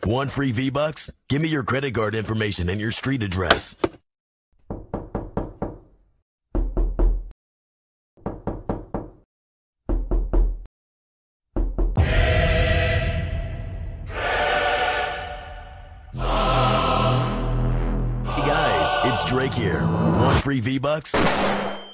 Want free V-Bucks? Give me your credit card information and your street address. Hey guys, it's Drake here. Want free V-Bucks?